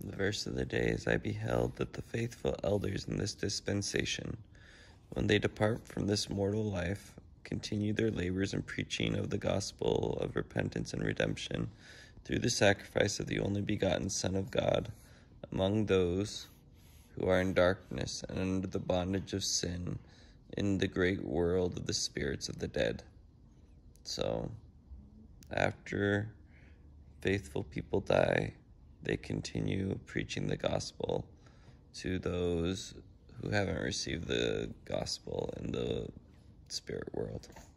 The verse of the day is, I beheld that the faithful elders in this dispensation, when they depart from this mortal life, continue their labors in preaching of the gospel of repentance and redemption through the sacrifice of the only begotten Son of God among those who are in darkness and under the bondage of sin in the great world of the spirits of the dead. So, after faithful people die, they continue preaching the gospel to those who haven't received the gospel in the spirit world.